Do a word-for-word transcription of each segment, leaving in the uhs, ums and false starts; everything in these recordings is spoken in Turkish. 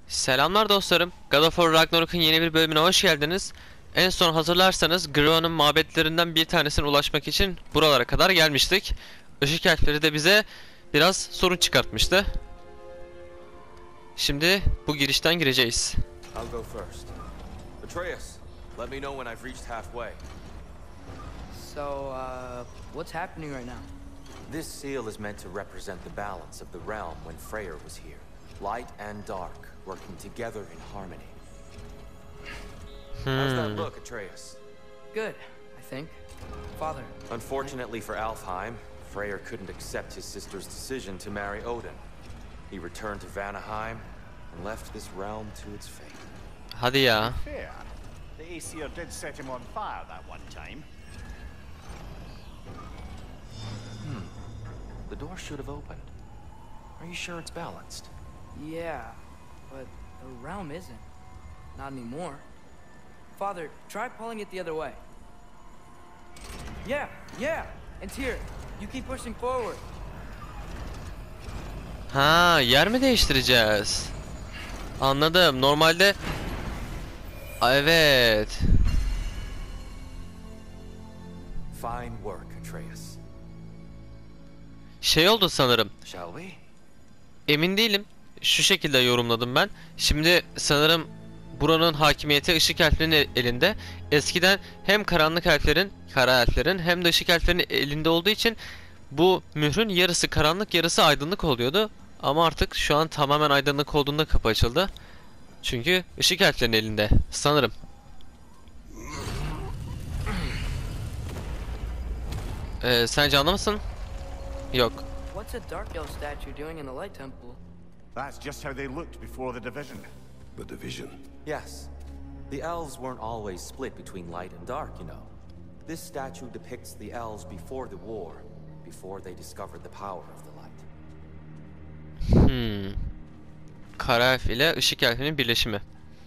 Selamlar dostlarım. God of War Ragnarok'un yeni bir bölümüne hoş geldiniz. En son hatırlarsanız Grove'un mabetlerinden bir tanesine ulaşmak için buralara kadar gelmiştik. Işık elfleri de bize biraz sorun çıkartmıştı. Şimdi bu girişten gireceğiz. I'll go first. Atreus, let me know when I've reached halfway. So, uh, what's happening right now? This seal is meant to represent the balance of the realm when Freyr was here. Light and dark working together in harmony. How's that Hmm. look, Atreus? Good, I think. Father. Unfortunately for Alfheim, Freyr couldn't accept his sister's decision to marry Odin. He returned to Vanaheim and left this realm to its fate. Hadi ya. Fair. The Aesir did set him on fire that one time. Hmm. The door should have opened. Are you sure it's balanced? Yeah, but the realm isn't. Not anymore. Father, try pulling it the other way. Yeah, yeah, and here, you keep pushing forward. Ha, yer mi değiştireceğiz? Anladım. Normalde Aa, evet. Fine work, Atreus. Şey oldu sanırım. Shall we? Emin değilim. Şu şekilde yorumladım ben. Şimdi sanırım buranın hakimiyeti ışık elflerin elinde. Eskiden hem karanlık elflerin, kara elflerin hem de ışık elflerin elinde olduğu için bu mührün yarısı karanlık yarısı aydınlık oluyordu. Ama artık şu an tamamen aydınlık olduğunda kapı açıldı. Çünkü ışık elflerin elinde sanırım. Ee, sence anlamasın? Yok. What's a Dark Elf statue doing in the Light Temple? That's just how they looked before the division. The division. Yes. The elves weren't always split between light and dark, you know. This statue depicts the elves before the war, before they discovered the power of the light. Hmm. Kara elf ile ışık elfinin birleşimi.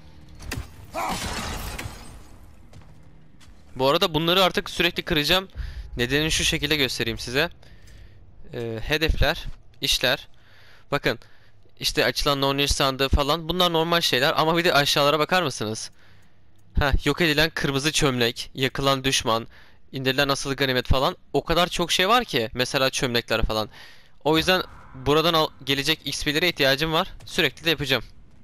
Bu arada bunları artık sürekli kıracağım. Nedenini şu şekilde göstereyim size. Ee, hedefler, işler. Bakın. İşte açılan non sandığı falan. Bunlar normal şeyler ama bir de aşağılara bakar mısınız? Heh, yok edilen kırmızı çömlek, yakılan düşman, indirilen asılı ganimet falan. O kadar çok şey var ki. Mesela çömlekler falan. O yüzden buradan al gelecek X P'lere ihtiyacım var. Sürekli de yapacağım.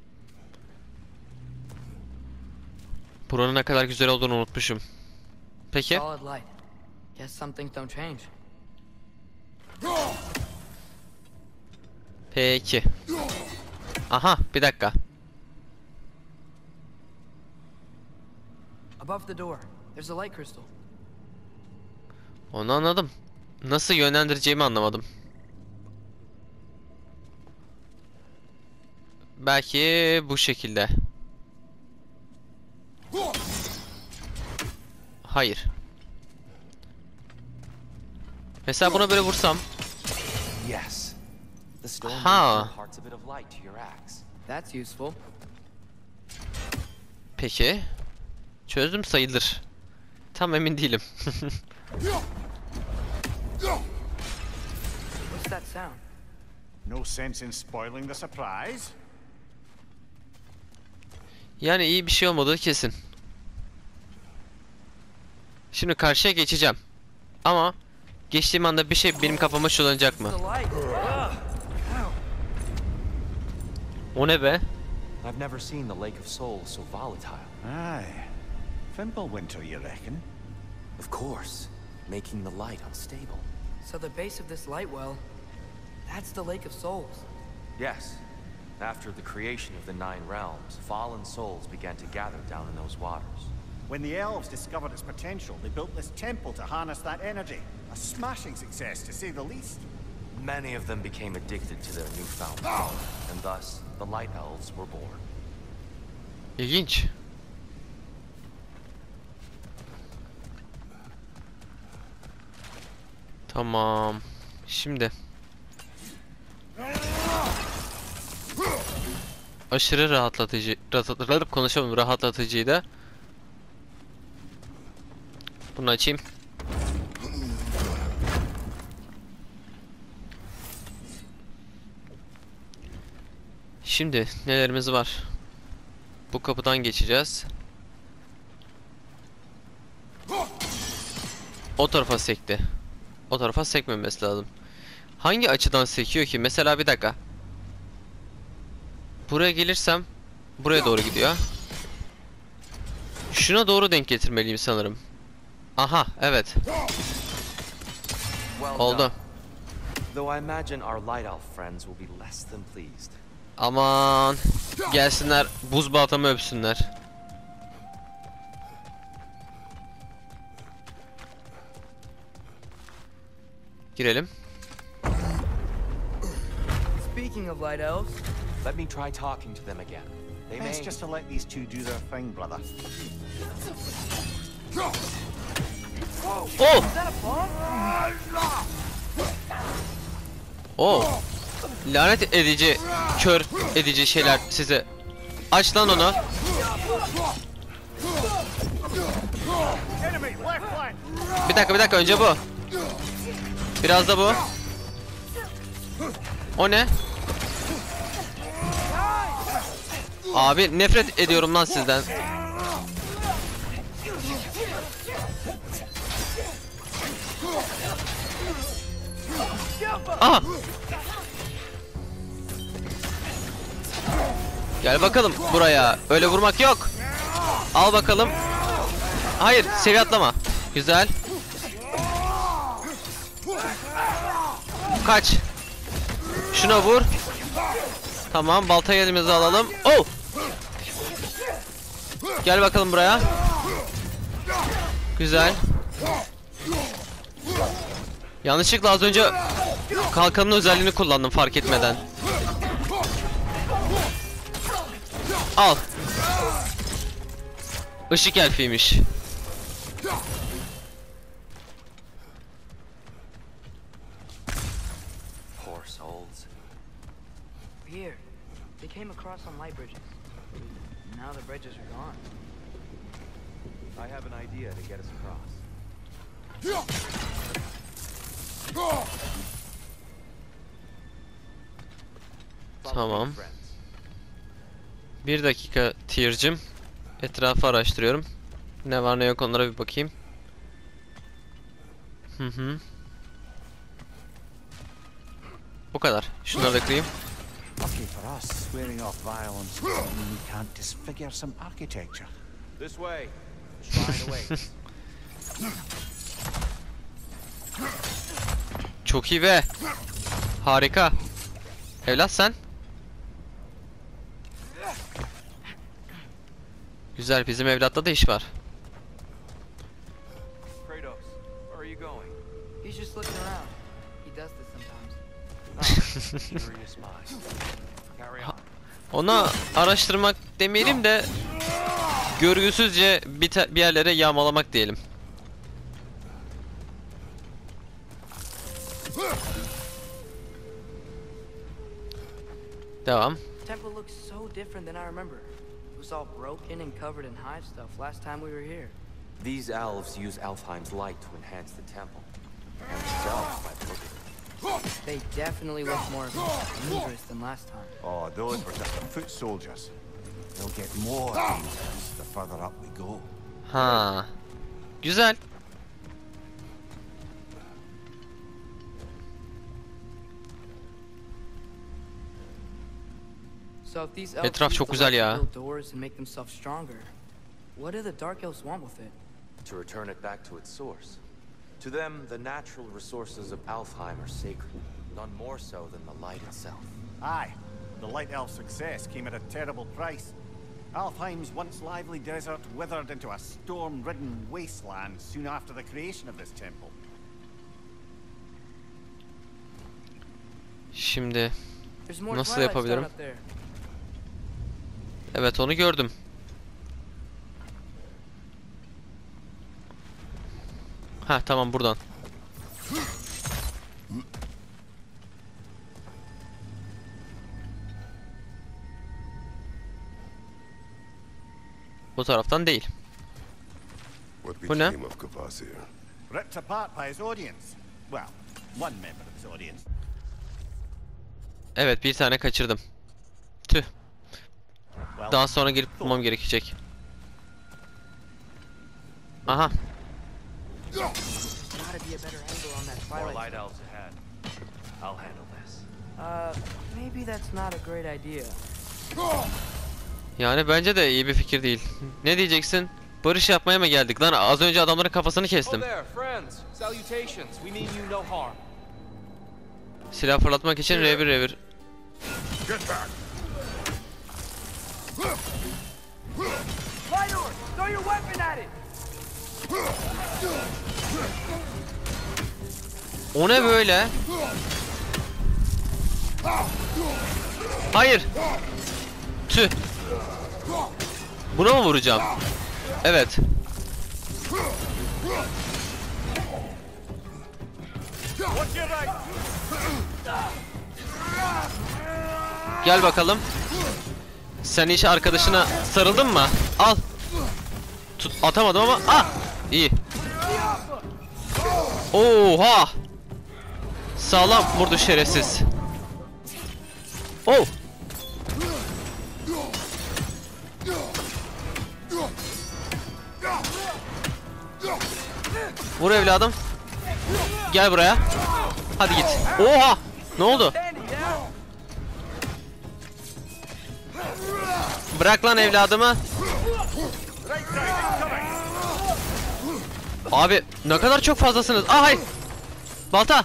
Buranın ne kadar güzel olduğunu unutmuşum. Peki. Solid light. Guess some things don't change. Peki. Aha, bir dakika. Above the door, there's a light crystal. Onu anladım. Nasıl yönlendireceğimi anlamadım. Belki bu şekilde. Hayır. Mesela buna böyle vursam. Yes. The stone Ha. imparts a bit of light to your axe. That's useful. Peki. Çözdüm sayılır. Tam emin değilim. What's that sound? No sense in spoiling the surprise. Yani iyi bir şey olmadığı kesin. Şimdi karşıya geçeceğim. Ama geçtiğim anda bir şey benim kafama çullanacak mı? The light. O ne be? I've never seen the Lake of Souls so volatile. Aye. Fimbulwinter, you reckon? Of course, making the light unstable. So the base of this light well, that's the Lake of Souls. Yes. After the creation of the Nine Realms, fallen souls began to gather down in those waters. When the elves discovered its potential, they built this temple to harness that energy. A smashing success, to say the least. Many of them became addicted to their newfound power, and thus, the Light Elves were born. İlginç. Tamam. Şimdi. Aşırı rahatlatıcı, rahatlatıp konuşamıyorum. Rahatlatıcıydı. Bunu açayım. Şimdi nelerimiz var? Bu kapıdan geçeceğiz. O tarafa sekti. O tarafa sekmemesi lazım. Hangi açıdan sekiyor ki? Mesela bir dakika. Buraya gelirsem buraya doğru gidiyor. Şuna doğru denk getirmeliyim sanırım. Aha, evet. Well Oldu. done. Though I imagine our light elf friends will be less than pleased. Aman gelsinler buz baltamı öpsünler. Girelim. Speaking of light elves, Let me try talking to them again. They may... Best just to let these two do their thing, brother. Oh! is that a bomb? Oh! Lanet edici, kör edici şeyler size. Aç lan onu. Enemy, left flank! Bir dakika bir dakika önce bu. Biraz da bu. O ne? Abi nefret ediyorum lan sizden. Aha! Gel bakalım buraya. Öyle vurmak yok. Al bakalım. Hayır, seviye atlama. Güzel. Kaç. Şuna vur. Tamam, baltayı elimize alalım. Oh! Gel bakalım buraya. Güzel. Yanlışlıkla az önce kalkanın özelliğini kullandım fark etmeden. Al. Işık elfiymiş. Poor souls. Here, they came across on light bridges. Now the bridges are gone. I have an idea to get us across. Follow me, Tamam. friends. Bir dakika tier'cim. Etrafı araştırıyorum. Ne var ne yok onlara bir bakayım. Hı hı. Bu kadar. Şunları da kırayım. Lucky for us, swearing off violence doesn't mean we can't disfigure some architecture. This way. Shrine awaits. Çok iyi be. Harika. Evlat sen. Güzel, bizim evlatta da iş var. Kratos, where are you going? He's just looking around. He does this sometimes. Curious mind. Carry on. Ona araştırmak demeyelim de görgüsüzce bir, te- bir yerlere yağmalamak diyelim. Devam. Temple looks so different than I remember. It was all broken and covered in hive stuff last time we were here. These elves use Alfheim's light to enhance the temple. And themselves by the look of it. They definitely look more dangerous than last time. Oh, those were just the foot soldiers. They'll get more dangerous the further up we go. Ha. Güzel. So if these elves Etraf use çok the güzel light to ya. build doors and make themselves stronger, what do the dark elves want with it? To return it back to its source. To them, the natural resources of Alfheim are sacred, none more so than the light itself. Aye, the Light Elf success came at a terrible price. Alfheim's once lively desert withered into a storm-ridden wasteland soon after the creation of this temple. Şimdi There's more nasıl Twilight Stone yapabilirim? up there. Evet, onu gördüm. Ha tamam, buradan. Bu taraftan değil. What Bu ne? became of Kvasir? Ripped apart by his audience. Well, one member of his audience. Evet, bir tane kaçırdım. Tüh. daha sonra gelip bulmam gerekecek. Aha. Gotta be a better angle on that More twilight. light elves ahead. I'll handle this. Uh, maybe that's not a great idea. Yani bence de iyi bir fikir değil. Ne diyeceksin? Barış yapmaya mı geldik lan? Az önce adamların kafasını kestim. Oh there, friends. Salutations. We mean you no harm. Silah fırlatmak için revir revir. Get back! Light orb, throw your weapon at it. O ne böyle? Hayır. Tüh. Buna mı vuracağım? Evet. Gel bakalım. Sen hiç arkadaşına sarıldın mı? Al. Tut, atamadım ama. Ah! İyi. Oha! Sağlam vurdu şerefsiz. Oh! Vur evladım. Gel buraya. Hadi git. Oha! Ne oldu? Bırak lan evladımı. Abi ne kadar çok fazlasınız. Ah hayır. Balta.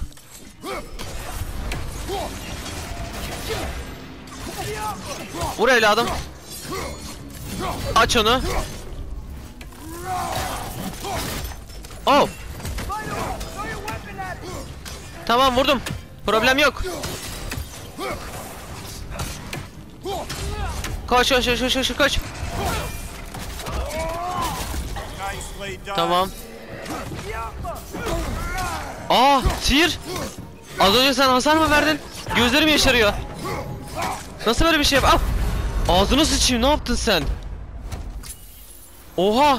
Vur evladım. Aç onu. Oh. Tamam vurdum. Problem yok. Koş koş koş koş koş koş. Tamam. Aa, sihir. Az önce sen hasar mı verdin? Gözlerim yaşarıyor. Nasıl böyle bir şey yap? Ah! Ağzını sıçayım. Ne yaptın sen? Oha!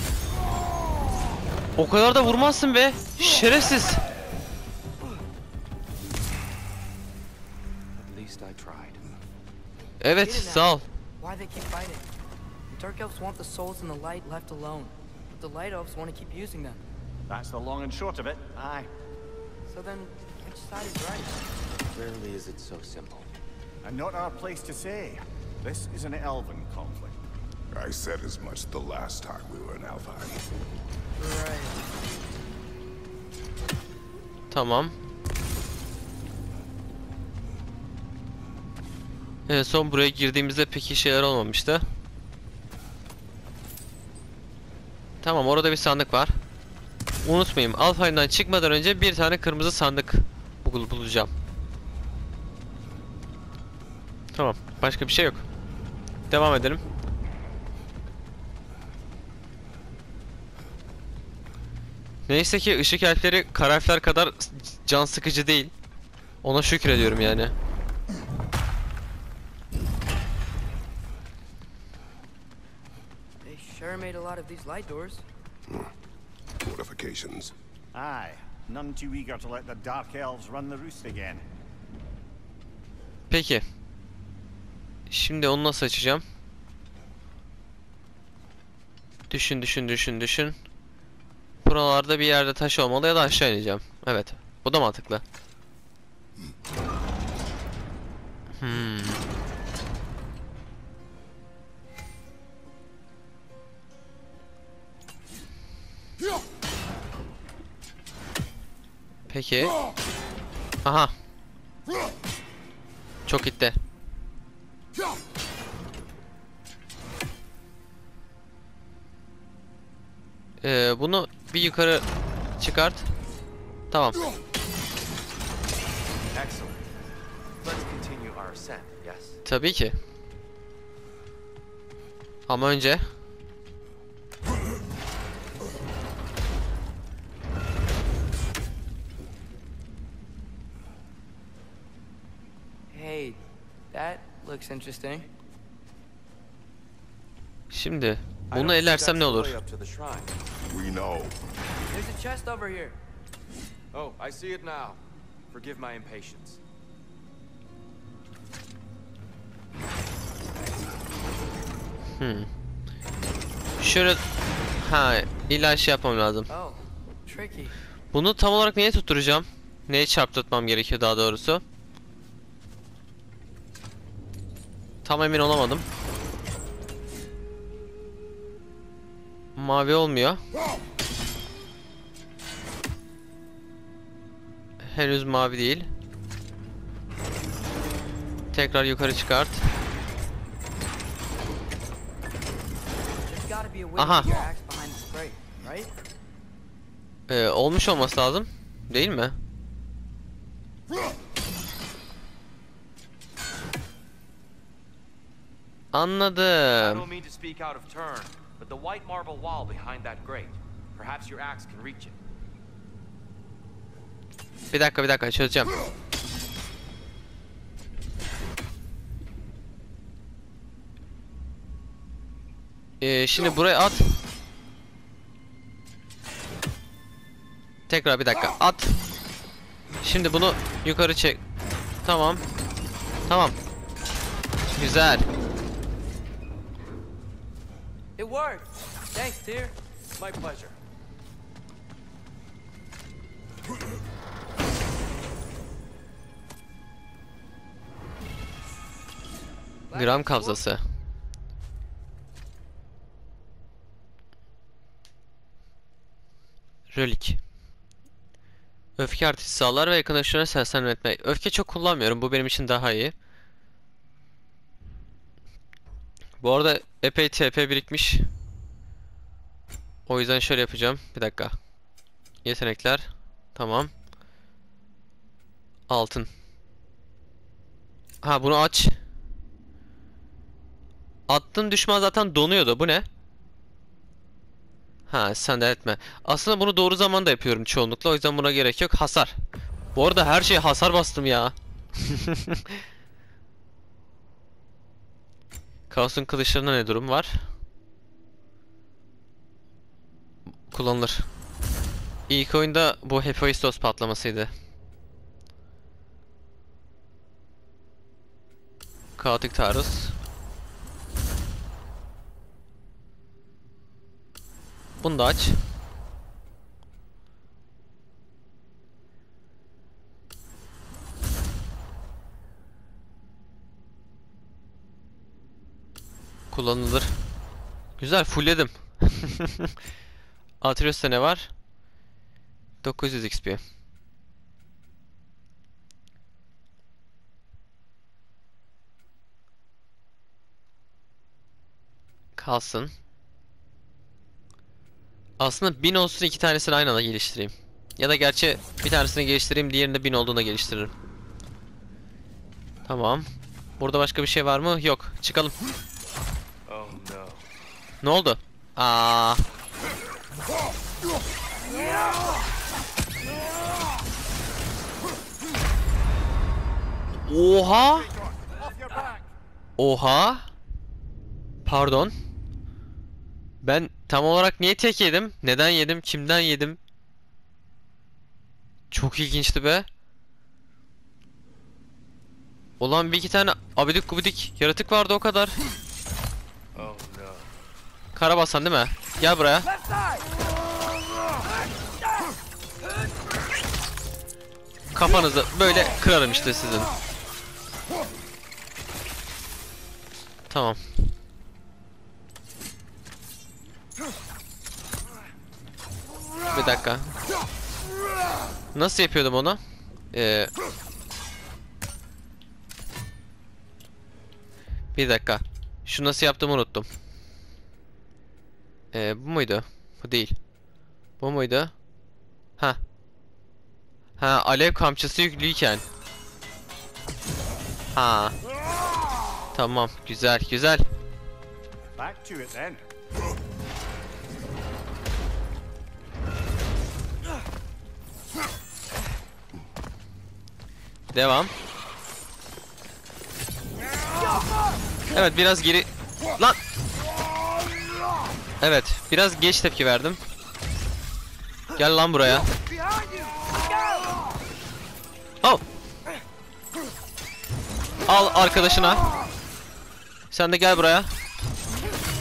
O kadar da vurmazsın be. Şerefsiz. At least I tried. Evet, sağ ol. Why they keep fighting? The Dark Elves want the souls in the light left alone, but the Light Elves want to keep using them. That's the long and short of it. Aye. So then, which side is right? Rarely is it so simple. And not our place to say. This is an elven conflict. I said as much the last time we were in Alfheim. Right. Tamam. En son buraya girdiğimizde pek iyi şeyler olmamıştı. Tamam, orada bir sandık var. Unutmayayım, Alfheim'dan çıkmadan önce bir tane kırmızı sandık bul bulacağım. Tamam, başka bir şey yok. Devam edelim. Neyse ki ışık elfleri kara elfler kadar can sıkıcı değil. Ona şükrediyorum yani. They sure made a lot of these light doors. Fortifications. Aye. None too eager to let the Dark Elves run the roost again. Peki. Şimdi onu nasıl açacağım? Düşün düşün düşün düşün. Buralarda bir yerde taş olmalı ya da aşağı ineceğim. Evet. Bu da mantıklı. Hmm. Peki. Aha. Çok gitti. Ee, bunu bir yukarı çıkart. Tamam. Excellent. Let's continue our ascent, yes? Tabii ki. Ama önce Hey, that looks interesting. Şimdi I bunu don't think ellersem that's ne the olur? way up to the shrine. We know. There's a chest over here. Oh, I see it now. Forgive my impatience. Hmm. Şöyle, ha, illa şey yapmam lazım. Oh, tricky. Bunu tam olarak neye tutturacağım? Neye çarptırmam gerekiyor daha doğrusu? Tam emin olamadım. Mavi olmuyor. Henüz mavi değil. Tekrar yukarı çıkart. There's gotta be a way Aha. to get your axe behind this crate, right? Ee, olmuş olması lazım. Değil mi? I Anladım. don't mean to speak out of turn, but the white marble wall behind that grate. Perhaps your axe can reach it. Bir dakika bir dakika çözeceğim. Ee, şimdi buraya at. Tekrar bir dakika at. Şimdi bunu yukarı çek. Tamam. Tamam. Güzel. It worked. Thanks, Tyr. My pleasure. Gram kabzası. Relik. Öfke artışı sağlar ve yakınlaştırana seslenme etme. Öfke çok kullanmıyorum. Bu benim için daha iyi. Bu arada epey T P birikmiş. O yüzden şöyle yapacağım. Bir dakika. Yetenekler. Tamam. Altın. Ha, bunu aç. Attığın düşman zaten donuyordu. Bu ne? Ha, sen de etme. Aslında bunu doğru zamanda yapıyorum çoğunlukla. O yüzden buna gerek yok. Hasar. Bu arada her şeye hasar bastım ya. Kaos'un kılıçlarında ne durum var? Kullanılır. İlk oyunda bu Hephaistos patlamasıydı. Kaotik taarruz. Bunu da aç. Kullanılır. Güzel, fullledim. Atreus'ta ne var? dokuz yüz X P. Kalsın. Aslında bin olsun, iki tanesini aynı anda geliştireyim. Ya da gerçi bir tanesini geliştireyim, diğerinde bin olduğunda geliştiririm. Tamam. Burada başka bir şey var mı? Yok. Çıkalım. Oh no. Ne oldu? Aa. Oha. Oha. Pardon. Ben tam olarak niye tek yedim? Neden yedim? Kimden yedim? Çok ilginçti be. Ulan bir iki tane abidik gubidik yaratık vardı, o kadar. Oh no. Karabasan değil mi? Gel buraya. Kafanızı böyle kırarım işte sizin. Tamam. Bir dakika. Nasıl yapıyordum onu? Ee, bir dakika. Şu nasıl yaptığımı unuttum. Ee, bu muydu? Bu değil. Bu muydu? Ha. Ha, alev kamçısı yüklüyken. Ha. Tamam, güzel güzel. Back to it then. Devam. Evet, biraz geri. Lan. Evet, biraz geç tepki verdim. Gel lan buraya. Oh. Al arkadaşına. Sen de gel buraya.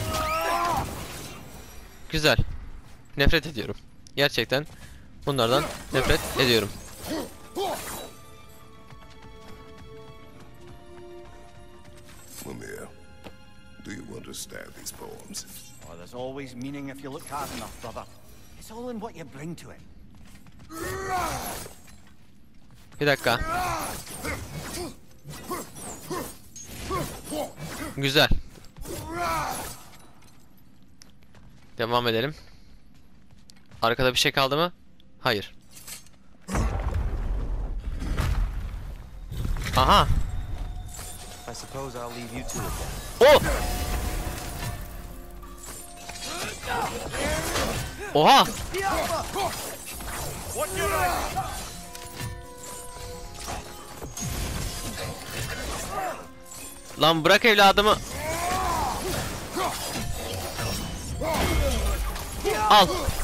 Güzel. Nefret ediyorum. Gerçekten bunlardan nefret ediyorum. Mimir, do you understand these poems? Oh, there's always meaning if you look hard enough, brother. It's all in what you bring to it. Bir dakika. Güzel. Devam edelim. Arkada bir şey kaldı mı? Hayır. Aha. I suppose I'll leave you to it then. Oh! Oha! Lan bırak evladımı. Al.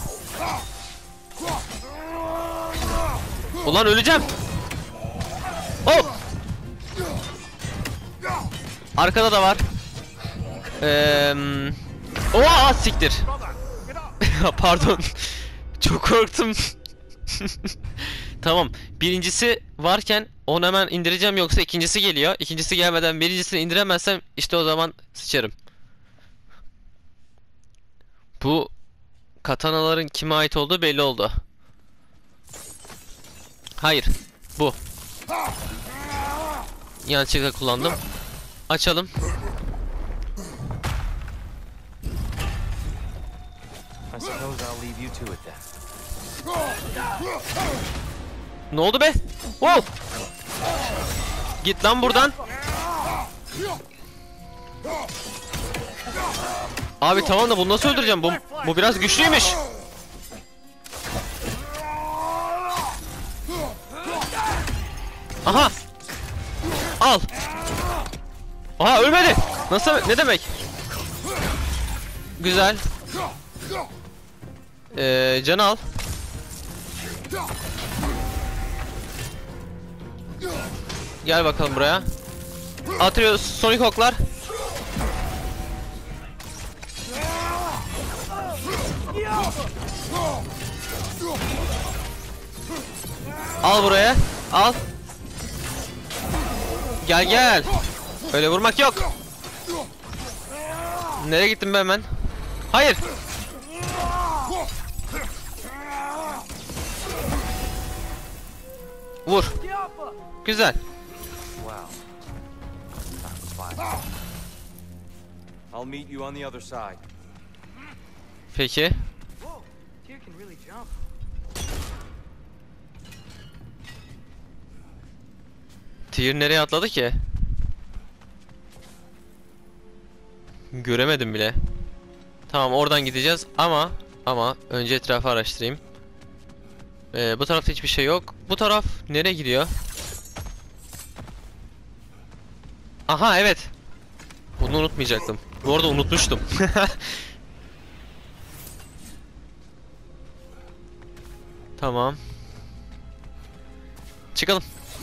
Ulan öleceğim. Oh! Arkada da var. Eee... Oha, az siktir. Pardon. Çok korktum. Tamam. Birincisi varken onu hemen indireceğim, yoksa ikincisi geliyor. İkincisi gelmeden birincisini indiremezsem işte o zaman sıçarım. Bu katanaların kime ait olduğu belli oldu. Hayır. Bu. Yanlışlıkla kullandım. Açalım. I suppose I'll leave you to it then. Ne oldu be? Wow! Git lan buradan. Abi tamam da bunu nasıl öldüreceğim? Bu, bu biraz güçlüymüş. Aha! Al! Aha, ölmedi! Nasıl? Ne demek? Güzel. Ee, canı al. Gel bakalım buraya. Atıyoruz Sonic oklar. Al buraya. Al. Gel gel. Öyle vurmak yok. Nereye gittim ben hemen? Hayır. Vur. Güzel. Wow. That was fine. I'll meet you on the other side. Peki. Whoa, Tyr can really jump. Tyr nereye atladı ki? Göremedim bile. Tamam, oradan gideceğiz ama ama önce etrafı araştırayım. Ee, bu tarafta hiçbir şey yok. Bu taraf nereye gidiyor? Aha, evet. Bunu unutmayacaktım. Bu arada unutmuştum. Tamam. Çıkalım.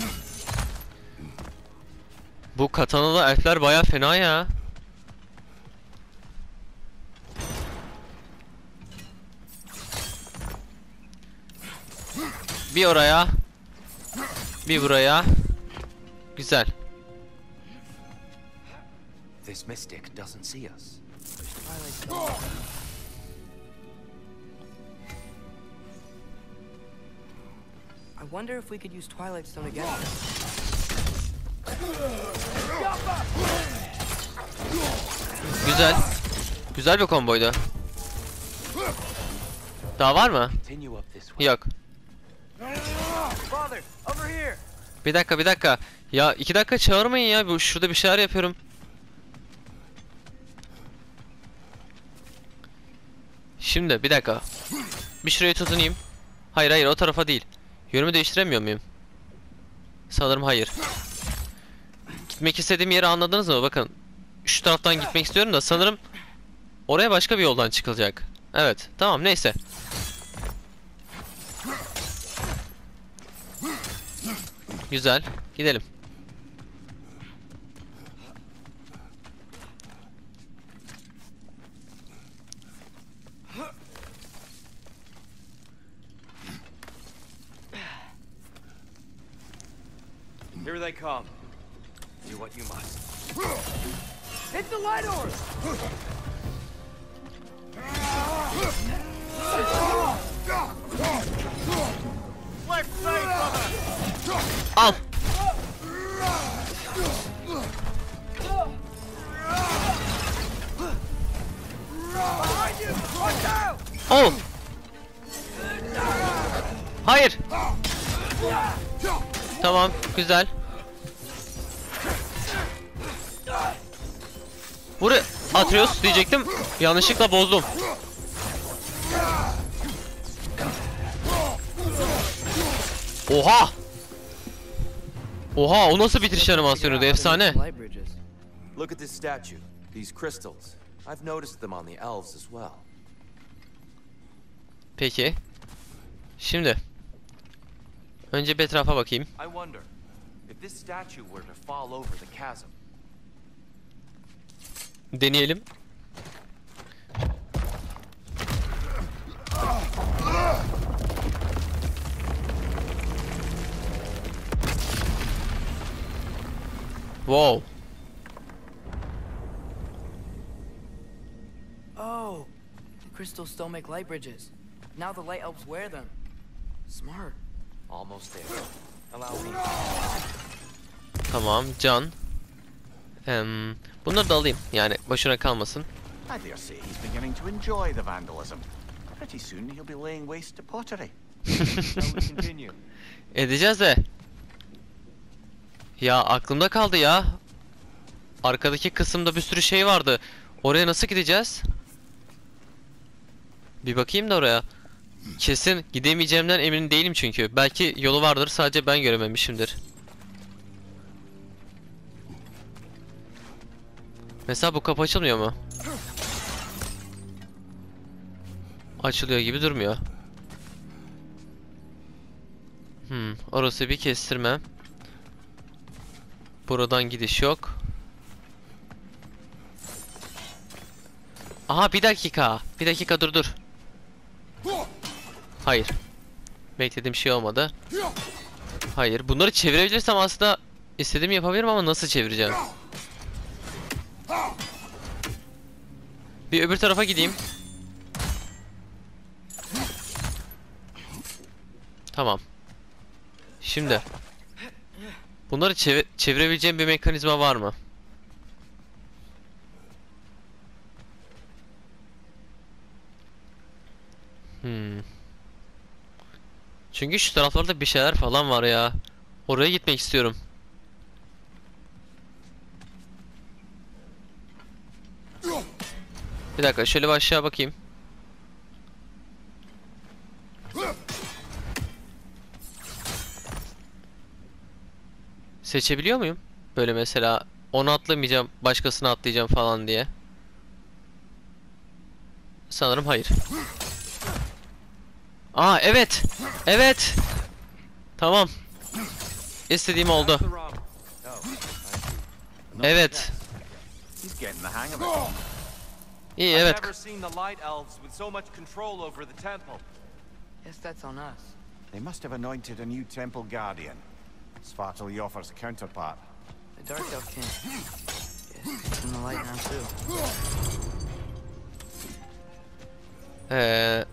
Bu katanalı elfler baya fena ya. Bir oraya. Bir buraya. Güzel. This mystic doesn't see us. Twilight Stone. I wonder if we could use Twilight Stone against them. Güzel. Güzel bir komboydu. Daha var mı? Continue up this way. Yok. Father, over here. Bir dakika, bir dakika. Ya iki dakika çağırmayın ya. Bu şurada bir şeyler yapıyorum. Şimdi bir dakika. Bir şuraya tutunayım. Hayır hayır, o tarafa değil. Yönümü değiştiremiyor muyum? Sanırım hayır. Gitmek istediğim yeri anladınız mı? Bakın. Şu taraftan gitmek istiyorum da sanırım oraya başka bir yoldan çıkılacak. Evet, tamam, neyse. Güzel. Gidelim. Here they come. Do what you must. Hit the light orb! Left side, brother! Al. Behind you! Watch out! Oh. Hayır. Tamam, güzel. Buraya Atreus diyecektim. Yanlışlıkla bozdum. Oha! Oha, o nasıl bitiriş animasyonuydu? Efsane. Light bridges. Look at this statue, these crystals. I've noticed them on the elves as well. Peki. Şimdi. Önce bir etrafa bakayım. I wonder if this statue were to fall over the chasm. Deneyelim. Wow. Oh, the crystals still make light bridges. Now the light elves wear them. Smart. Almost there. Allow me. Tamam, can. Em, bunları da alayım. Yani boşuna kalmasın. I dare say he's beginning to enjoy the vandalism. Pretty soon he'll be laying waste to pottery. Shall we continue? Edeceğiz de. Ya aklımda kaldı ya. Arkadaki kısımda bir sürü şey vardı. Oraya nasıl gideceğiz? Bir bakayım da oraya. Kesin gidemeyeceğimden emin değilim çünkü. Belki yolu vardır, sadece ben görememişimdir. Mesela bu kapı açılmıyor mu? Açılıyor gibi durmuyor. Hmm, orası bir kestirme. Buradan gidiş yok. Aha, bir dakika. Bir dakika, dur dur. Hayır. Beklediğim şey olmadı. Hayır. Bunları çevirebilirsem aslında istediğimi yapabilirim ama nasıl çevireceğim? Bir öbür tarafa gideyim. Tamam. Şimdi. Bunları çevir çevirebileceğim bir mekanizma var mı? Hmm. Çünkü şu taraflarda bir şeyler falan var ya. Oraya gitmek istiyorum. Bir dakika, şöyle bir aşağı bakayım. Seçebiliyor muyum? Böyle mesela onu atlamayacağım, başkasını atlayacağım falan diye. Sanırım hayır. Aa, evet. Evet. Tamam. İstediğim oldu. The wrong. Oh, Evet. He's getting the hang of it. İyi, I've evet. never seen the light elves with so much control over the temple. Guess that's on us. They must have anointed a new temple guardian. Svartal Yoffer's counterpart. The Dark Elf king. Guess he's in the light now too. Ee,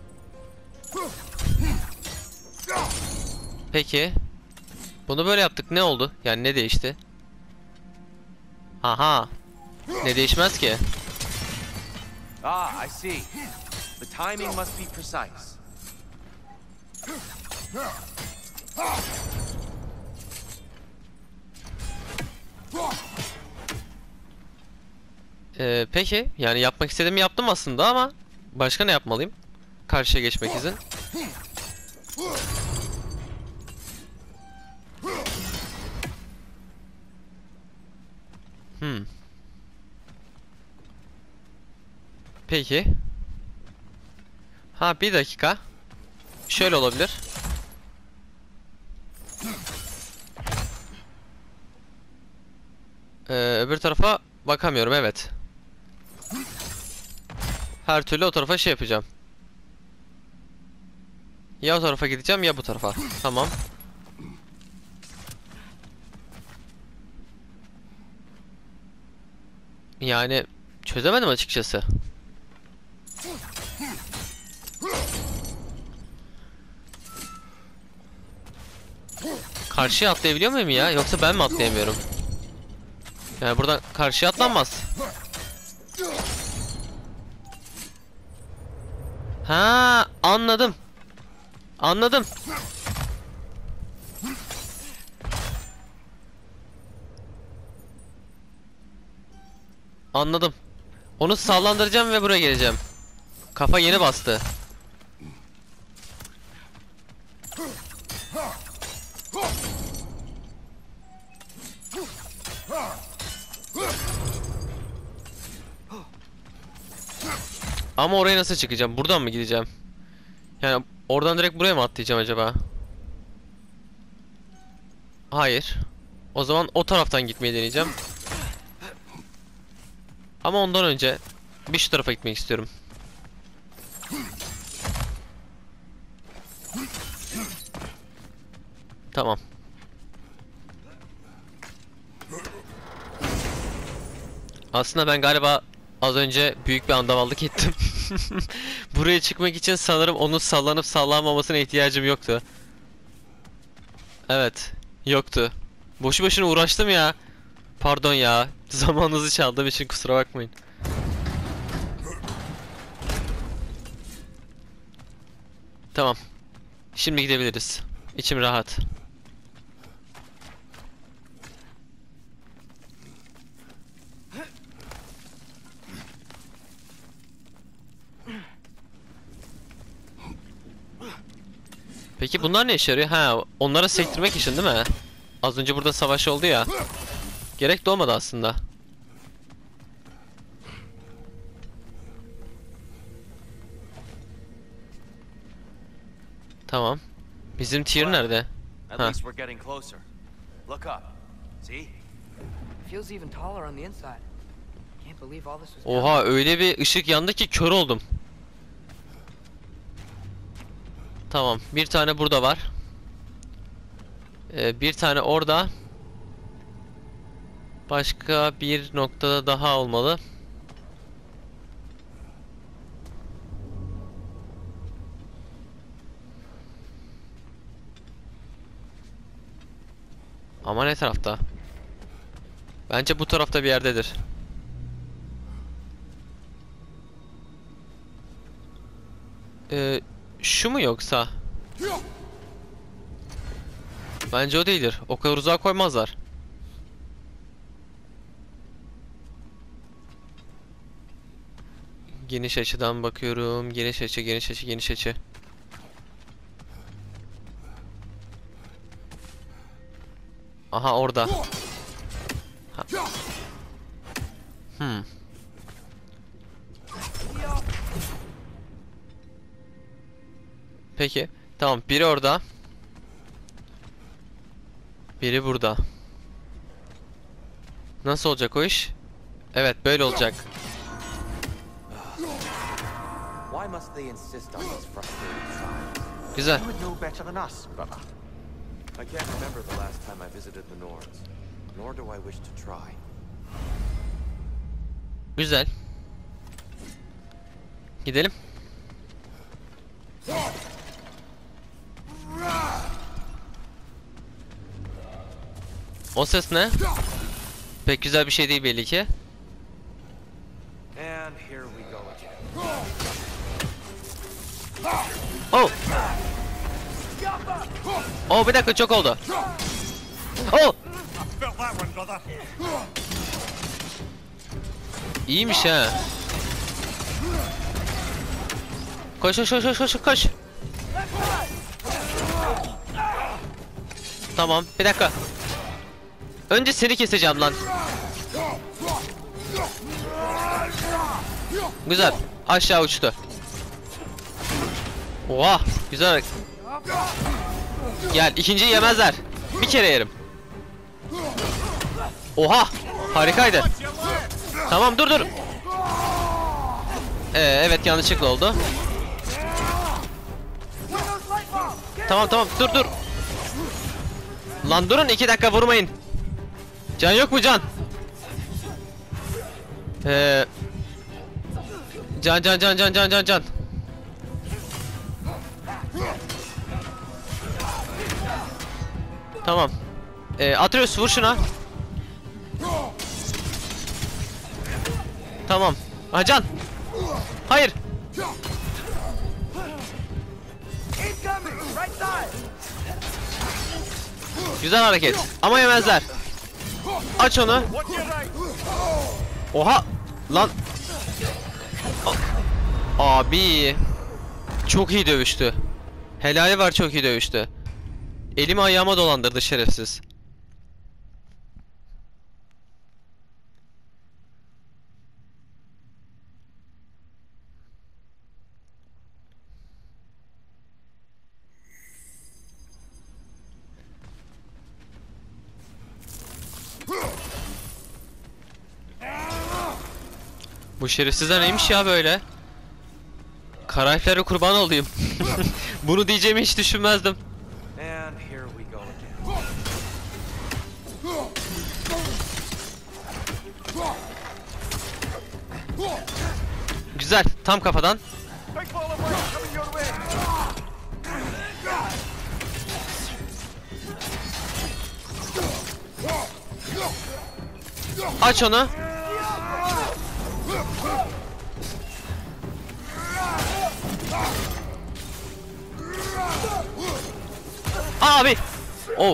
peki. Bunu böyle yaptık, ne oldu? Yani ne değişti? Aha. Ne değişmez ki? Ah, I see. The timing must be precise. Ee, peki. Yani yapmak istediğimi yaptım aslında ama başka ne yapmalıyım? Karşıya geçmek için. Hmm. Peki. Ha, bir dakika. Şöyle olabilir. Ee, öbür tarafa bakamıyorum, evet. Her türlü o tarafa şey yapacağım. Ya o tarafa gideceğim ya bu tarafa. Tamam. Yani çözemedim açıkçası. Karşıya atlayabiliyor muyum ya? Yoksa ben mi atlayamıyorum? Yani buradan karşıya atlanmaz. Ha, anladım. Anladım. Anladım. Onu sallandıracağım ve buraya geleceğim. Kafa yeni bastı. Ama oraya nasıl çıkacağım? Buradan mı gideceğim? Yani oradan direkt buraya mı atlayacağım acaba? Hayır. O zaman o taraftan gitmeyi deneyeceğim. Ama ondan önce bir şu tarafa gitmek istiyorum. Tamam. Aslında ben galiba az önce büyük bir andavallık ettim. Buraya çıkmak için sanırım onun sallanıp sallanmamasına ihtiyacım yoktu. Evet, yoktu. Boşu boşuna uğraştım ya. Pardon ya. Zamanınızı çaldığım için kusura bakmayın. Tamam. Şimdi gidebiliriz. İçim rahat. Peki bunlar ne işe yarıyor? Ha, onlara sektirmek için değil mi? Az önce burada savaş oldu ya. Gerek de olmadı aslında. Tamam. Bizim tier nerede? At Ha. least we're getting closer. Look up. See? It feels even taller on the inside. Can't believe all this was Oha, öyle bir ışık yandı ki kör oldum. Tamam, bir tane burada var. Ee, bir tane orada. Başka bir noktada daha olmalı. Ama ne tarafta? Bence bu tarafta bir yerdedir. Ee, şu mu yoksa? Bence o değildir. O kadar uzağa koymazlar. Geniş açıdan bakıyorum. Geniş açı, geniş açı, geniş açı. Aha, orada. Ha. Hmm. Peki. Tamam, biri orada. Biri burada. Nasıl olacak o iş? Evet, böyle olacak. Why must they insist on these frustrating trials? Güzel. You would know better than us, brother. I can't remember the last time I visited the Nords, nor do I wish to try. Güzel. Gidelim. O ses ne? Pek güzel bir şey değil belli ki. And here we go again. Oh! Oh, bir dakika, çok oldu. Oh! Felt that one, brother. İyiymiş ha. Koş koş koş koş koş. Tamam, bir dakika. Önce seni keseceğim lan. Güzel. Aşağı uçtu. Oha, güzel. Gel, ikinciyi yemezler. Bir kere yerim. Oha, harikaydı. Tamam, dur dur. Ee, evet, yanlışlıkla oldu. Tamam tamam, dur dur. Lan durun, iki dakika vurmayın. Can yok mu can? Ee, can can can can can can can. Tamam. Ee, Atreus vur şuna. Tamam. Ha can. Hayır. Güzel hareket. Ama yemezler. Aç onu. Oha. Lan. A- Abi. Çok iyi dövüştü. Helali var, çok iyi dövüştü. Elimi ayağıma dolandırdı şerefsiz. Bu şerefsizler neymiş ya böyle? Karaktere kurban olayım. Bunu diyeceğimi hiç düşünmezdim. And here we go again. Güzel, tam kafadan. Big ball of light coming your way. Aç onu. Abi. Oh.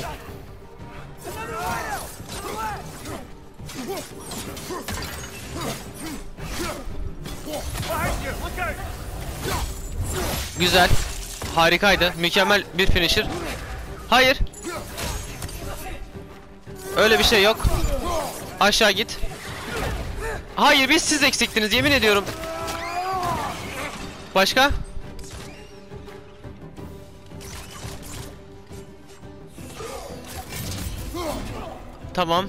Güzel. Harikaydı. Mükemmel bir finisher. Hayır. Öyle bir şey yok. Aşağı git. Hayır, biz siz eksiktiniz, yemin ediyorum. Başka? Tamam.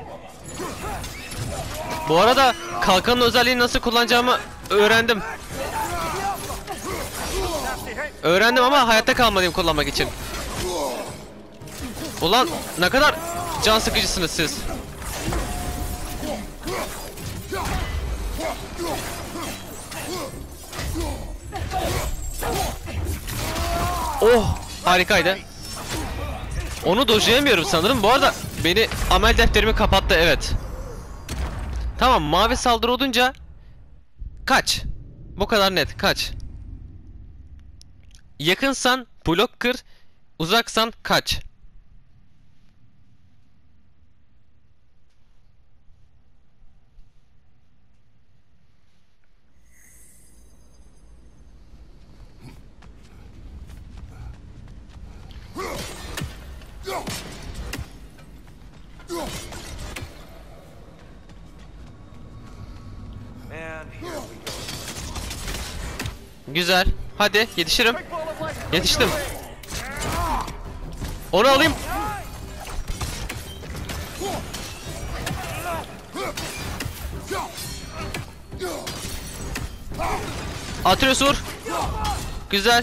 Bu arada kalkanın özelliğini nasıl kullanacağımı öğrendim. Öğrendim ama hayatta kalmalıyım kullanmak için. Ulan ne kadar can sıkıcısınız siz. Oh, harikaydı. Onu dojlayamıyorum sanırım. Bu arada beni amel defterimi kapattı, evet. Tamam, mavi saldırı olunca kaç. Bu kadar net, kaç. Yakınsan blok kır, uzaksan kaç. And here we go. Güzel. Hadi yetişirim. Yetiştim. Onu alayım. Atreus vur. Güzel.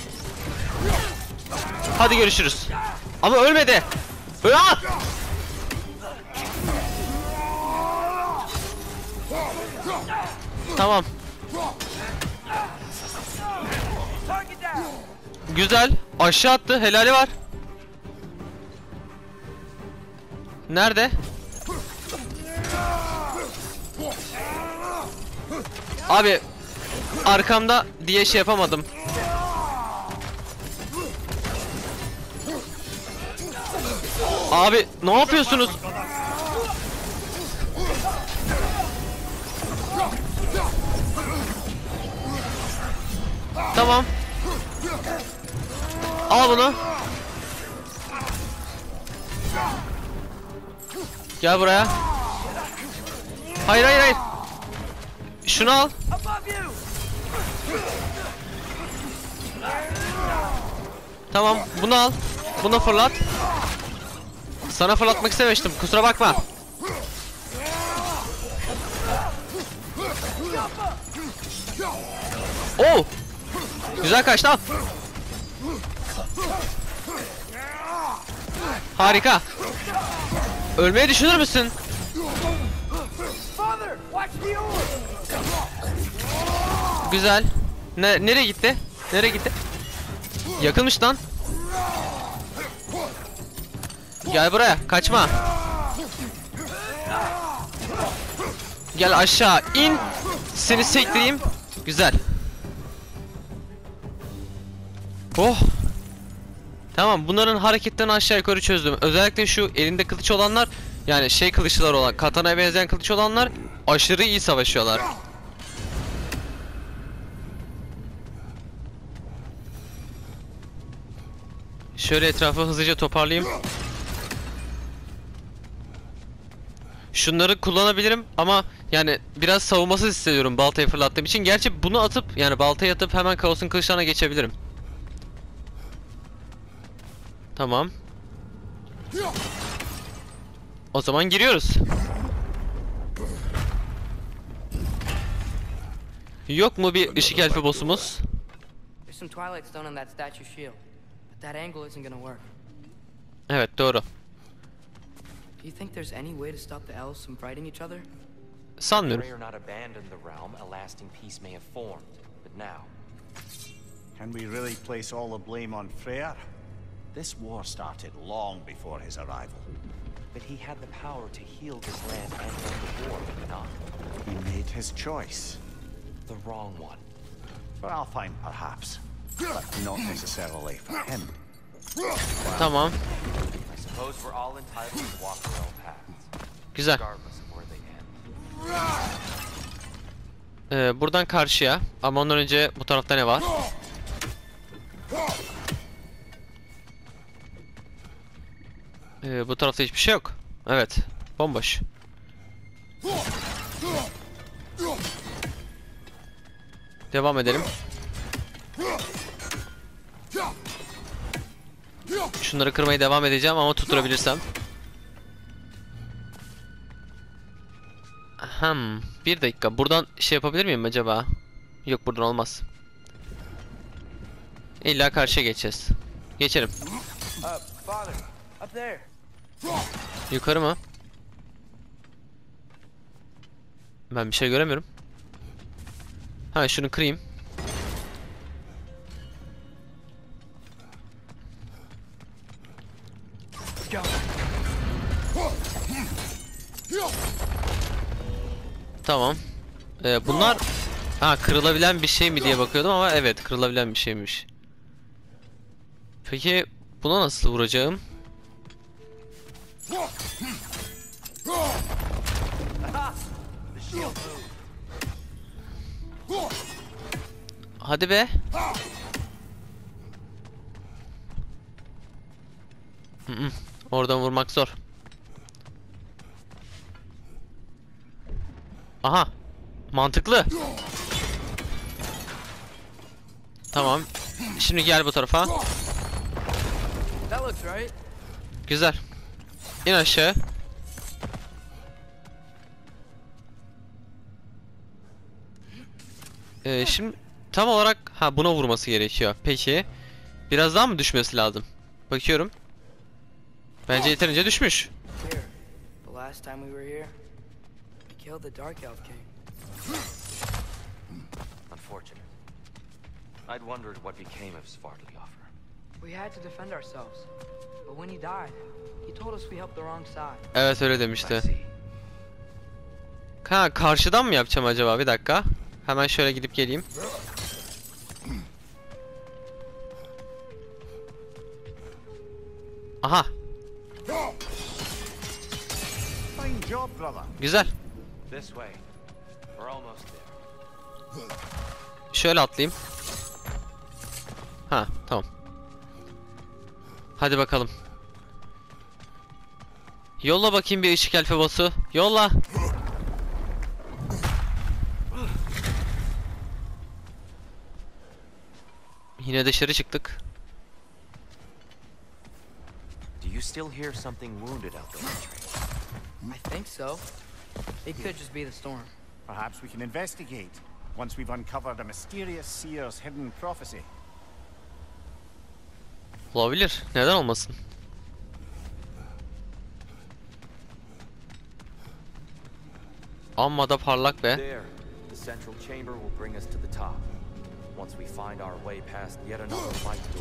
Hadi görüşürüz. Ama ölmedi. Aa! Tamam. Güzel. Aşağı attı. Helali var. Nerede? Abi arkamda diye şey yapamadım. Abi ne yapıyorsunuz? Tamam. Al bunu. Gel buraya. Hayır hayır hayır. Şunu al. Tamam, bunu al. Bunu fırlat. Sana fırlatmak istemiştim, kusura bakma. Oo! Güzel kaçtı, al. Harika. Ölmeyi düşünür müsün? Father, watch me! Güzel. Ne nereye gitti? Nereye gitti? Yakınmış lan. Gel buraya, kaçma. Gel aşağı in. Seni sektireyim. Güzel. Oh. Tamam, bunların hareketlerini aşağı yukarı çözdüm. Özellikle şu elinde kılıç olanlar, yani şey kılıçlar olan, katana'ya benzeyen kılıç olanlar aşırı iyi savaşıyorlar. Şöyle etrafı hızlıca toparlayayım. Şunları kullanabilirim ama yani biraz savunmasız hissediyorum baltayı fırlattığım için. Gerçi bunu atıp, yani baltayı atıp hemen kaosun kılıçlarına geçebilirim. Tamam. O zaman giriyoruz. Yok mu bir ışık elfi boss'umuz? There's some twilight stone on that statue shield, but that angle isn't gonna work. Evet, doğru. Do you think there's any way to stop the elves from fighting each other? Sanmıyorum. Freyr not abandoned the realm, a lasting peace may have formed. But now, Can we really place all the blame on Freyr? This war started long before his arrival. but he had the power to heal this land and end the war, did he not? He made his choice. The wrong one. For Alfheim, perhaps. But not necessarily for him. Tamam. I suppose we're all entitled to walk our own paths, Güzel. regardless of where they end. Ee, buradan karşıya. Ama ondan önce bu tarafta ne var? Ee, bu tarafta hiçbir şey yok. Evet. Bomboş. Devam edelim. Şunları kırmaya devam edeceğim ama tutturabilirsem. Hmm, bir dakika. Buradan şey yapabilir miyim acaba? Yok, buradan olmaz. İlla karşıya geçeceğiz. Geçelim. Uh, Father, up there. Yukarı mı? Ben bir şey göremiyorum. Ha, şunu kırayım. Tamam. Ee, bunlar ha kırılabilen bir şey mi diye bakıyordum ama evet, kırılabilen bir şeymiş. Peki buna nasıl vuracağım? Hadi be. Hı -hı. Oradan vurmak zor. Aha. Mantıklı. Tamam. Şimdi gel bu tarafa. That looks right. Güzel. İn aşağı. Ee, şimdi tam olarak ha buna vurması gerekiyor. Peki. Biraz daha mı düşmesi lazım? Bakıyorum. Bence yeterince düşmüş. Here, the last time we were here, we killed the Dark Elf King. Unfortunate. I'd wondered what became of Svartalfafr. We had to defend ourselves, but when he died, he told us we helped the wrong side. Evet, öyle I demişti. see. Ha, karşıdan mı yapacağım acaba? Bir dakika. Hemen şöyle gidip geleyim. Aha. Fine job, brother. Güzel. This way. We're almost there. Şöyle atlayayım. Ha, tamam. Hadi bakalım. Yolla bakayım bir ışık elfi boss'u. Yolla. Yine dışarı çıktık. Do you still hear something wounded out there, Atreus? I think so. It could just be the storm. Perhaps we can investigate once we've uncovered a mysterious seer's hidden prophecy. Olabilir. Neden olmasın? Amma da parlak be. There, the central chamber will bring us to the top. Once we find our way past yet another light door.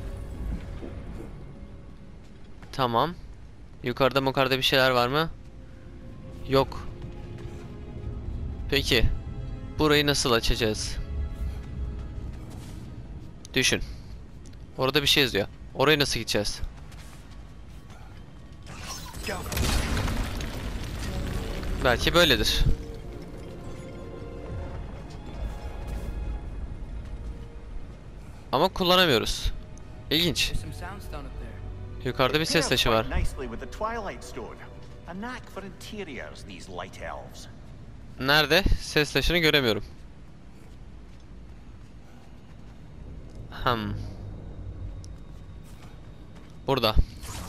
Tamam. Yukarıda yukarıda bir şeyler var mı? Yok. Peki. Burayı nasıl açacağız? Düşün. Orada bir şey yazıyor. Oraya nasıl gideceğiz? Belki böyledir. Ama kullanamıyoruz. İlginç. There's some soundstone up there. Yukarıda bir ses taşı var. Nicely with the Twilight Stone. A knack for interiors, these light elves. Nerede? Ses taşını göremiyorum. Hmm. Burada. It's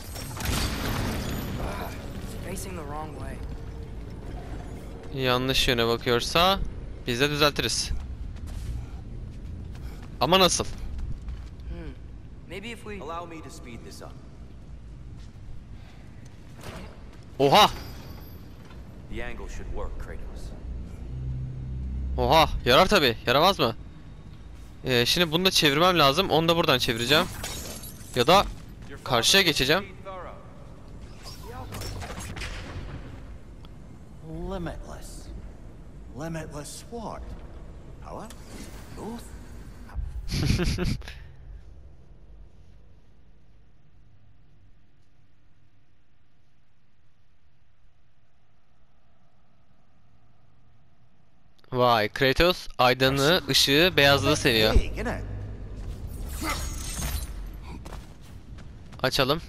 facing the wrong way. Yanlış yöne bakıyorsa biz de düzeltiriz. Ama nasıl? Hmm. Maybe if we... Allow me to speed this up. Oha! The angle should work, Kratos. Oha! Yarar tabi. Yaramaz mı? Ee, şimdi bunu da çevirmem lazım. Onu da buradan çevireceğim. Ya da karşıya geçeceğim. Limitless. Limitless what? Power? Both? Vay, Kratos aydınlığı, ışığı, beyazlığı seviyor. Hey, you know. Açalım.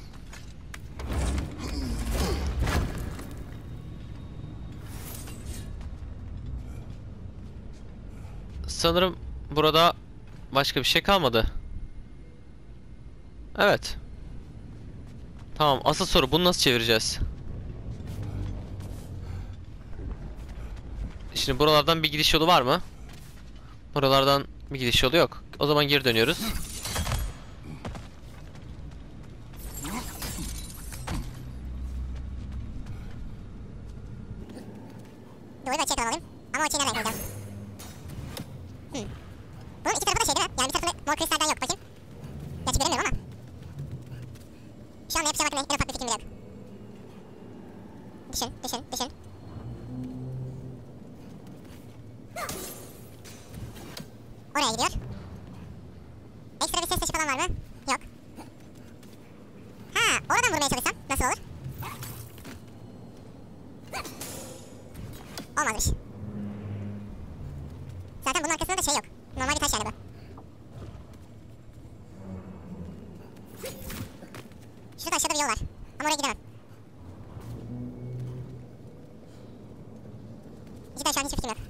Sanırım burada başka bir şey kalmadı. Evet. Tamam, asıl soru bunu nasıl çevireceğiz? Şimdi buralardan bir gidiş yolu var mı? Buralardan bir gidiş yolu yok. O zaman geri dönüyoruz. Duvarı da açıya alalım. Ama o açıyı nereden koyacağım? Hmm. Bunun iki tarafı da şey değil mi? Yani bir tarafında mor kristalden yok. Bakayım. Gerçi göremiyorum ama. Şu an ne yapacağım hakkında en ufak bir fikrim bile yok. Düşün, düşün, düşün. Oraya gidiyor. Ekstra bir ses taşı falan var mı? Yok. Ha, oradan vurmaya çalışsam nasıl olur? Olmazmış. Zaten bunun arkasında da şey yok. Normal bir taş yani bu. Şurada aşağıda bir yol var. Ama oraya gidemem. Cidden şu an hiçbir fikrim yok.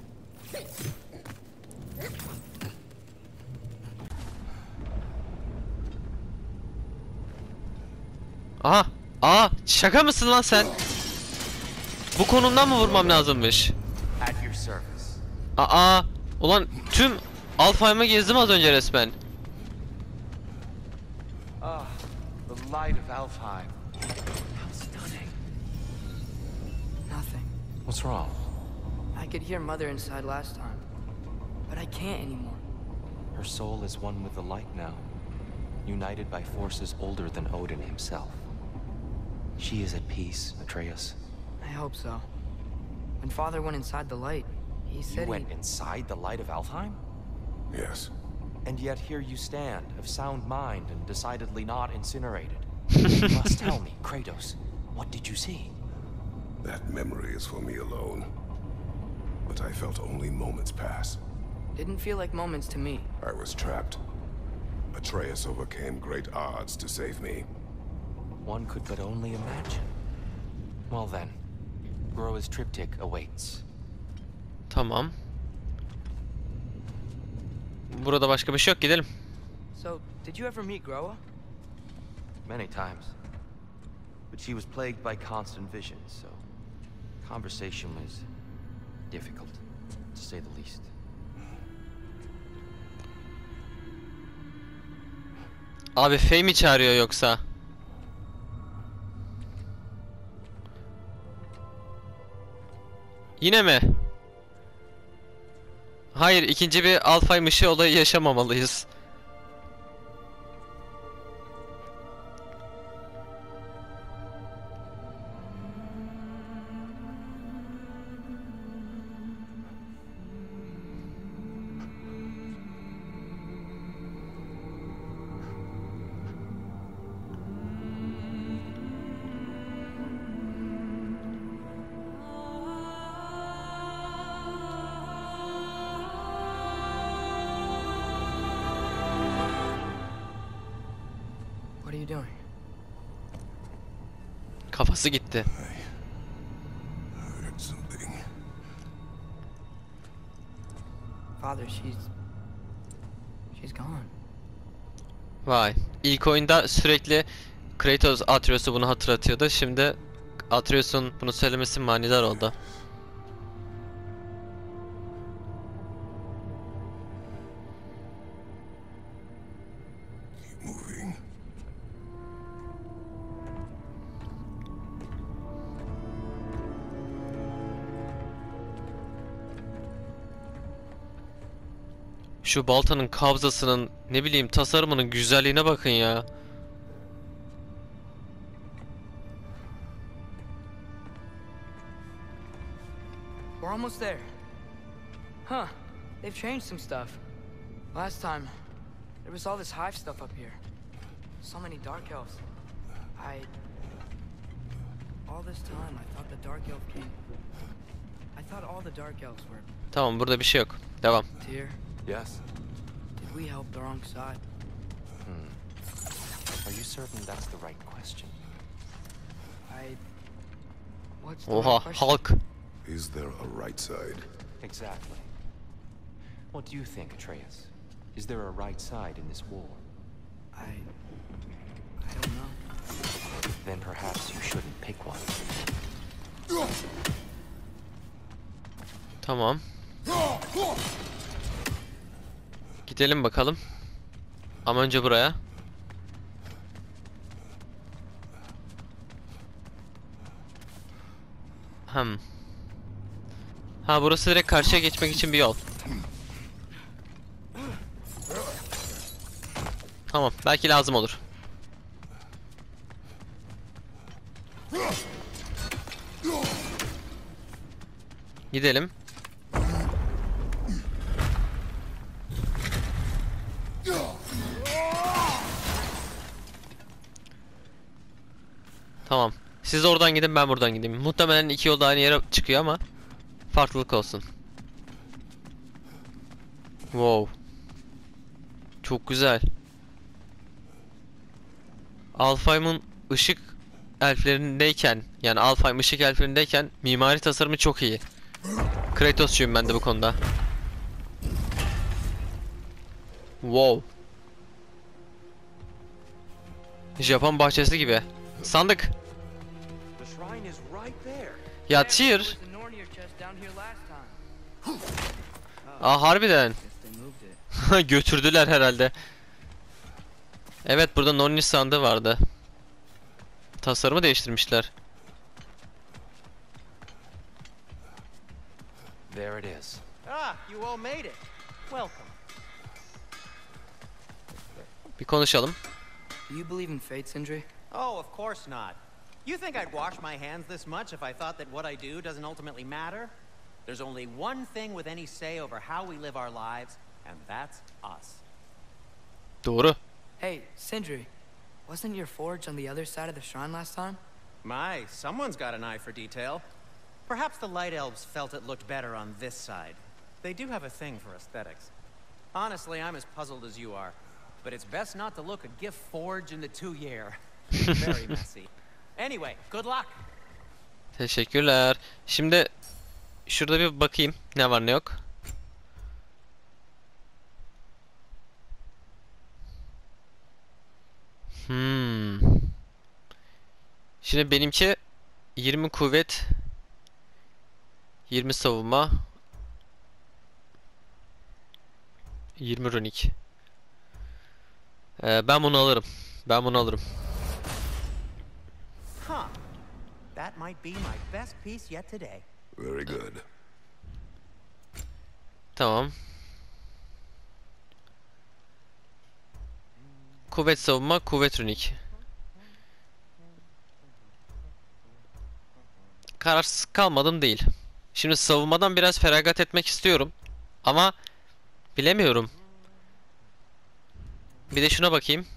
Aha! Aa! Şaka mısın lan sen? Bu konumdan mı vurmam lazımmış? At your service. Aa! Ulan tüm Alfheim'ı gezdim az önce resmen. Ah, the light of Alfheim. How stunning. Nothing. What's wrong? I could hear Mother inside last time. But I can't anymore. Her soul is one with the light now, united by forces older than Odin himself. She is at peace, Atreus. I hope so. When Father went inside the light, he You said went he... inside the light of Alfheim? Yes. And yet here you stand, of sound mind and decidedly not incinerated. You must tell me, Kratos, what did you see? That memory is for me alone. But I felt only moments pass. Didn't feel like moments to me. I was trapped. Atreus overcame great odds to save me. One could but only imagine. Well then, Groa's triptych awaits. Tamam. Burada başka bir şey yok, gidelim. So, did you ever meet Groa? Many times. But she was plagued by constant visions, so conversation was difficult, to say the least. Abi Faye mi çağırıyor yoksa? Yine mi? Hayır, ikinci bir Alfheim olayı yaşamamalıyız. What are you doing? Kafası gitti. I heard something. Father, she's... She's gone. Vay. İlk oyunda sürekli Kratos Atreus'u bunu hatırlatıyordu. Şimdi Atreus'un bunu söylemesi manidar oldu. Keep moving. Şu baltanın kabzasının, ne bileyim, tasarımının güzelliğine bakın ya. We're almost there. Huh. They've changed some stuff. Last time, there was all this hive stuff up here. So many dark elves. I... All this time, I thought the dark elf king... I thought all the dark elves were... Tamam, burada bir şey yok. Devam. Tyr, Yes? did we help the wrong side? Hmm. Are you certain that's the right question? I... What's the Oha, right question? Hulk. Is there a right side? Exactly. What do you think, Atreus? Is there a right side in this war? I... I don't know. Then perhaps you shouldn't pick one. Tamam. Gidelim bakalım. Ama önce buraya. Hmm. Ha, burası direkt karşıya geçmek için bir yol. Tamam, belki lazım olur. Gidelim. Tamam. Siz oradan gidin, ben buradan gideyim. Muhtemelen iki yol da aynı yere çıkıyor ama farklılık olsun. Wow. Çok güzel. Alfheim'in ışık elflerindeyken, yani Alfheim ışık elflerindeyken mimari tasarımı çok iyi. Kratos'cuyum ben de bu konuda. Wow. Japon bahçesi gibi. Sandık. The shrine is right there. Ya Yeah, there Tyr. was a Nornir chest down here last time. Aa, harbiden. Guess they moved it. Götürdüler herhalde. Evet, burada Nornir sandığı vardı. Tasarımı değiştirmişler. There it is. Ah, you all made it. Welcome. Bir konuşalım. Do you believe in fate, Sindri? Oh, of course not. You think I'd wash my hands this much if I thought that what I do doesn't ultimately matter? There's only one thing with any say over how we live our lives, and that's us. Doğru. Hey, Sindri, wasn't your forge on the other side of the shrine last time? My, someone's got an eye for detail. Perhaps the Light Elves felt it looked better on this side. They do have a thing for aesthetics. Honestly, I'm as puzzled as you are. But it's best not to look a gift forge in the two-year. Very messy. Anyway, good luck. Teşekkürler. Şimdi şurada bir bakayım ne var ne yok. Hmm. Şimdi benimki yirmi kuvvet, yirmi savunma, yirmi runik. Ee, ben bunu alırım. Ben bunu alırım. Huh. That might be my best piece yet today. Very good. Tamam. Kuvvet savunma, kuvvet runik. Kararsız kalmadım değil. Şimdi savunmadan biraz feragat etmek istiyorum. Ama bilemiyorum. Bir de şuna bakayım.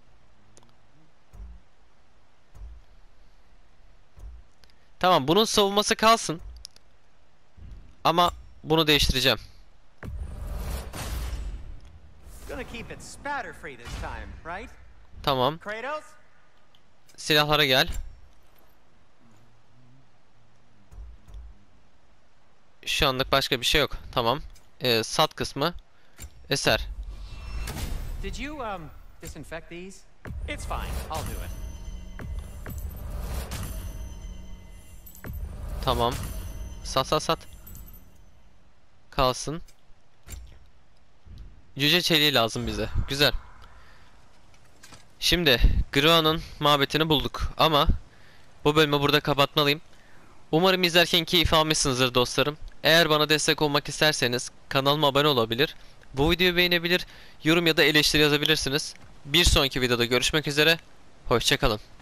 Tamam, bunun savunması kalsın. Ama bunu değiştireceğim. Gonna keep it spatter free this time, right? Tamam. Kratos? Silahlara gel. Şu anlık başka bir şey yok. Tamam. Ee, sat kısmı. Eser. Did you, um, disinfect these? It's fine, I'll do it. Tamam. Sat sat sat. Kalsın. Cüce çeliği lazım bize. Güzel. Şimdi Groa'nın mabetini bulduk ama bu bölümü burada kapatmalıyım. Umarım izlerken keyif almışsınızdır dostlarım. Eğer bana destek olmak isterseniz kanalıma abone olabilir, bu videoyu beğenebilir, yorum ya da eleştiri yazabilirsiniz. Bir sonraki videoda görüşmek üzere. Hoşça kalın.